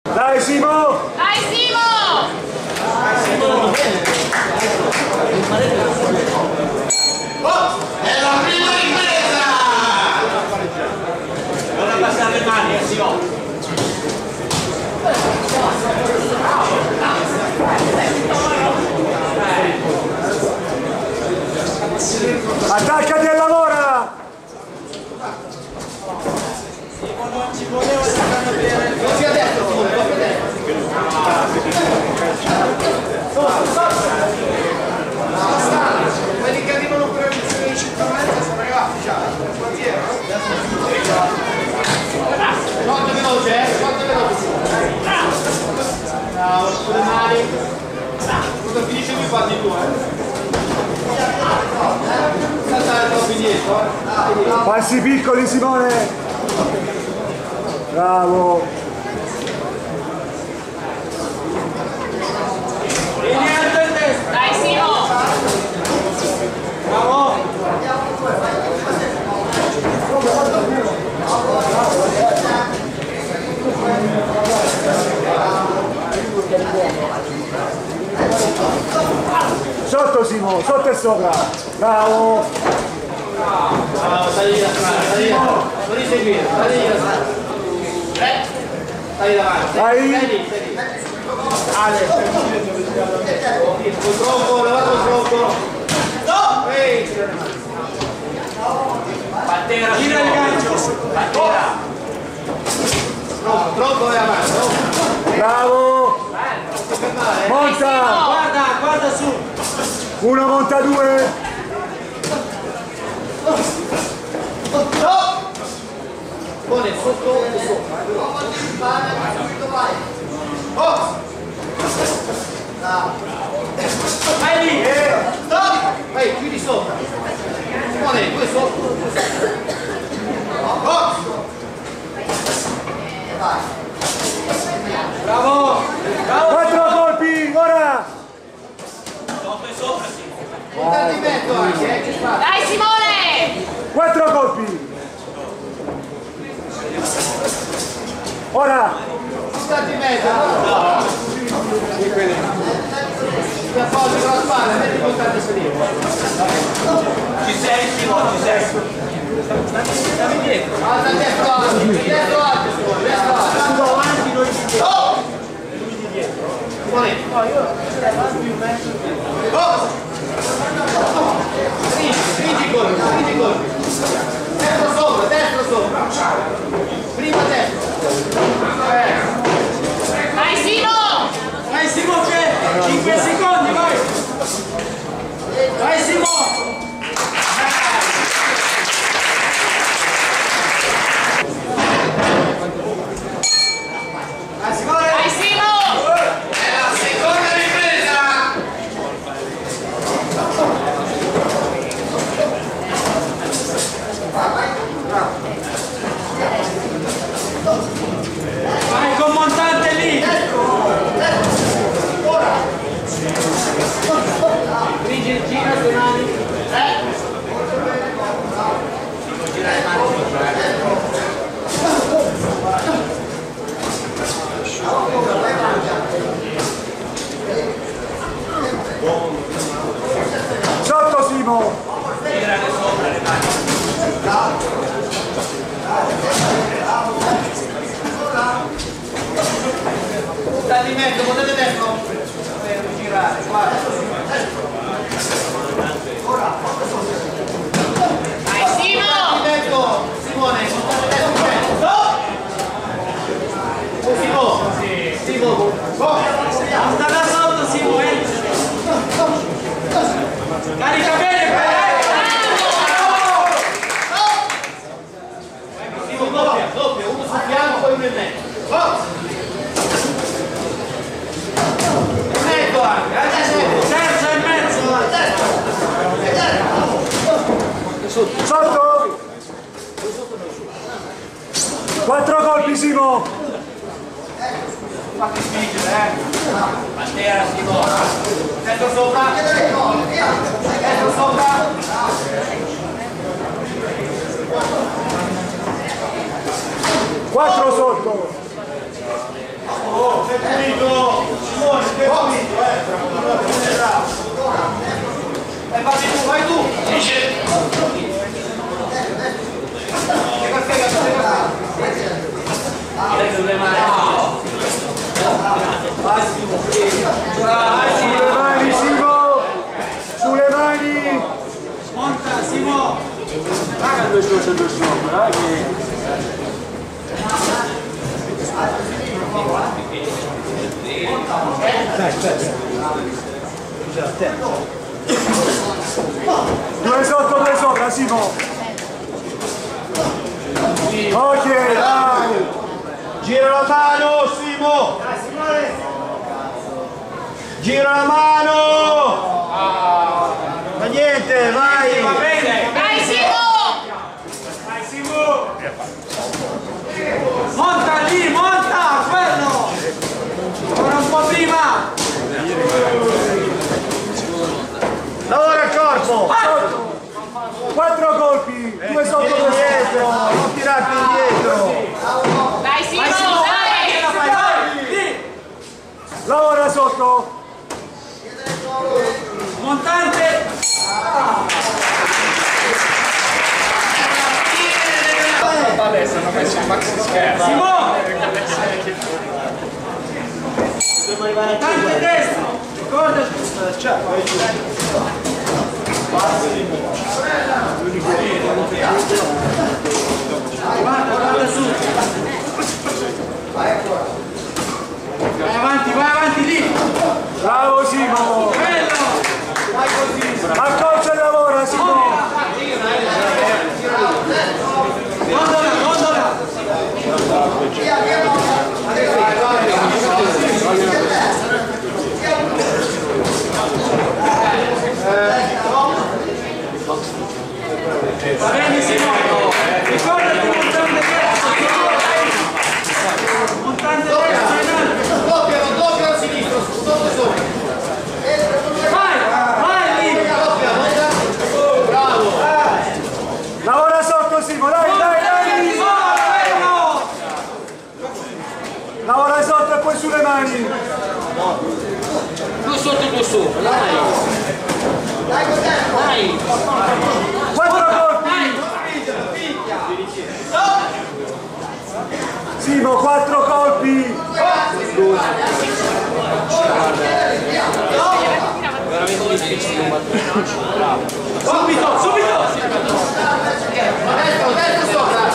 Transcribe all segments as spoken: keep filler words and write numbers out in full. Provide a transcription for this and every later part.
Dai Simo! Dai Simo! Dai Simo! Oh! È la prima ripresa! Non abbassare le mani, eh, Simo! Attaccati e lavora! Non ci voleva lasciare bene. Così a destra, così a destra. Quelli che arrivano per i cinquanta sono arrivati già. Quanto veloce, eh? Quanto veloce? Bravo, con le mani. Cosa finisce qui fatti tu, eh? Saltare troppo indietro, eh? Passi piccoli Simone! Bravo! Dai Simo! Bravo! Sotto Simo, sotto e sopra! Bravo! Bravo, stai da strada, stai da strada. Non inseguire, stai da strada. Eh? Stai davanti. Dai. Stai lì, stai lì. Ale. Col tronco, levato il tronco. No! Ehi! Battera, gira il gancio. Battera. Tronco, tronco e avanti. Bravo! Monta! Guarda, guarda su. Uno monta due! No! Pone sotto e sopra. Oh! Vai lì! Stop! Vai, più di sopra. Pone, due sotto. Oh! Bravo! Bravo! Quattro colpi! Ora! Sotto e sopra, sì. Punta di mezzo anche, eh, che fa? Dai Simone! Quattro colpi! Ora! Punta di mezzo, no? Ti appoggi con la spalla, metti punta di salire. Ci sei, Simone, ci sei. Stammi dietro. Alza destro alto, destro alto, destro alto. Tu avanti, noi di dietro. Oh! Lui di dietro. Simone. No, io avanti un metro. Oh! Stringi, stringi i colpi, stringi i colpi. Destro sopra, destro sopra. Prima destro. Dai Simo! Vai Simo che? cinque secondi, vai! Vai Simo! Vai Simone! Dai Simo! È la seconda ripresa! Vai con montante lì! Ora! Gira, gira le mani! Eh! Gira le mani! Sotto Simo! Gira le sopra le mani! Sta di mezzo, potete dentro per girare, guarda. Dai Simo! Di mezzo, Simone, state dentro. No! Simo, Simo, sta da sotto Simo, eh. Carica bene, Simo, doppia, doppia, uno sul fianco e uno in mezzo. Oh! Terzo e mezzo! Sotto! Quattro colpi Simo! Fatti spingere, eh! Bandera, Simo! Dentro sopra! Dentro sopra! Quattro sotto! Oh! pulito! Simone, che è pulito, eh! E vai tu, vai tu! Dice! Adesso le mani! Sulle mani, Simo! Sulle mani! Monta, Simo! Raga, due scorse due sopra, che... Dai, aspetta. Due sotto, due sopra, Simo. Ok, dai. Gira la mano, Simo. Gira la mano. Ma niente, vai. Va bene! Dai Simo! Dai, Simo. Monta lì, monta! Quello! Ora un po' prima! Lavora il corpo. Quattro colpi, due sotto, due dietro. Non tirarti indietro. Dai Simo! Vai, Simo, vai, Dai! vai, vai, lì! Lavora sotto. Montante! Adesso hanno messo il maxi schermo. Simo! Montante destro! Ricordati! Guarda, guarda su! Vai avanti, vai avanti lì! Bravo, Simo. Bello! Vai così! Accorcia e lavora, Simo. Gondola, gondola! Va bene, Simo! Ricordati montante destro! Montante destro in alto! Doppialo, doppialo a sinistra, sotto sopra. Vai! Vai lì! Bravo. Lavora sotto, Simo. Dai, dai, dai. Bello! Lavora sotto e poi sulle mani. Due sotto e due sopra, dai! Dai con te. Dai! Quattro colpi. Simo, quattro colpi. Veramente difficile combattere. Bravo! Subito, subito! Destro, destro sopra.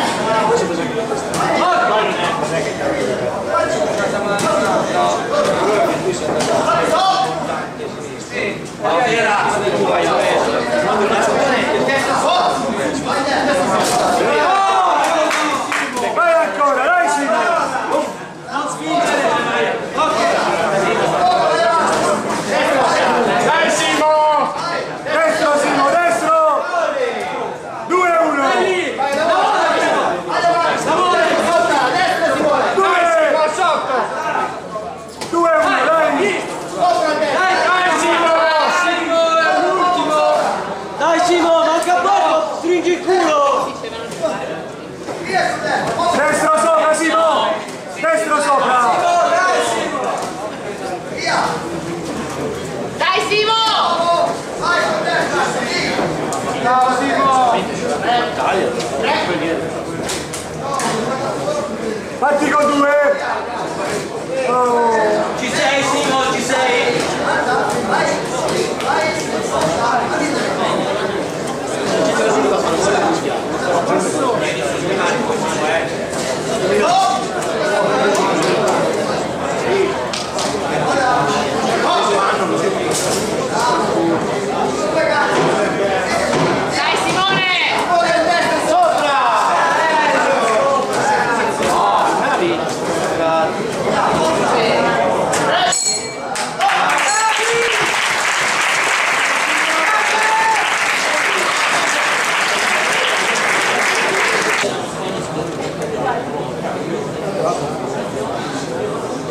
Vai ancora, dai, Simo. Non spingere! Ok! Dai, Simo. Destro, Simo, destro. due a uno. Lì! Lavora! Destra si vuole. due. Sotto. due a uno, dai. Sopra destra. Dai, dai, Simo! Simo è l'ultimo! Dai, Simo, manca poco! Stringi il culo! Via su destra. Destro sopra, Simo. Destro sopra. Dai, Simo! Via. Dai Simo! Vai con destra. Lì. Bravo, Simo. Fatti con due. Oh. Ci sei, Simo, ci sei! Dai Simone!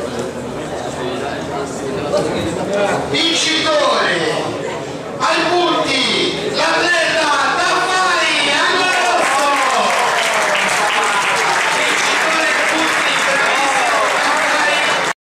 Vincitore al punto